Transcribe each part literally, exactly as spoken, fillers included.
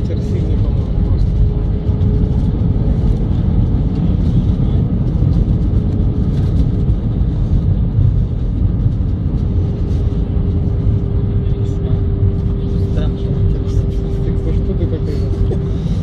ветер сильный, по-моему, просто. Что ты какой-то?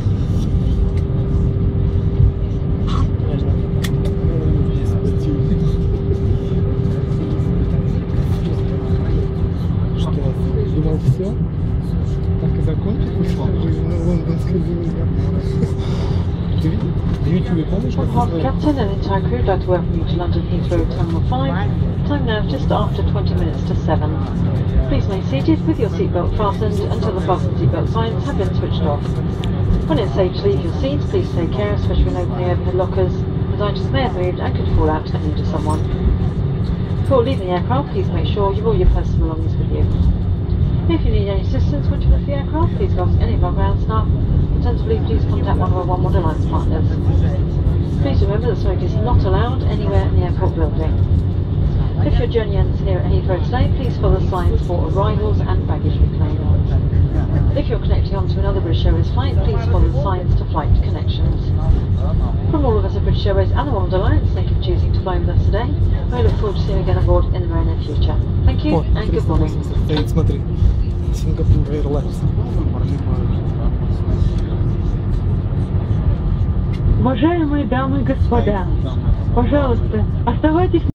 Думал, все? Так и закончится жизнь на лондонской земле. Ты видишь? В Ютубе помнишь, как Well, Captain and entire crew would like to welcome you to London Heathrow Terminal five. Time now just after twenty minutes to seven. Please remain seated with your seatbelt fastened until the fasten seatbelt signs have been switched off. When it's safe to leave your seats, please take care, especially when opening overhead lockers, as items may have moved and could fall out and injure someone. Before leaving the aircraft, please make sure you've all your personal belongings with you. If you need any assistance once you left the aircraft, please ask any of our ground staff. Alternatively, please contact one of our One Alliance partners. Please remember that smoking is not allowed anywhere in the airport building. If your journey ends here at Heathrow today, please follow the signs for arrivals and baggage reclaim. If you're connecting onto another British Airways flight, please follow the signs to flight connections. From all of us at British Airways and the One Alliance, thank you for choosing to fly with us today. We look forward to seeing you again aboard in the very near future. Thank you and good morning. Смотри, Singapore Airlines. Уважаемые дамы и господа, пожалуйста, оставайтесь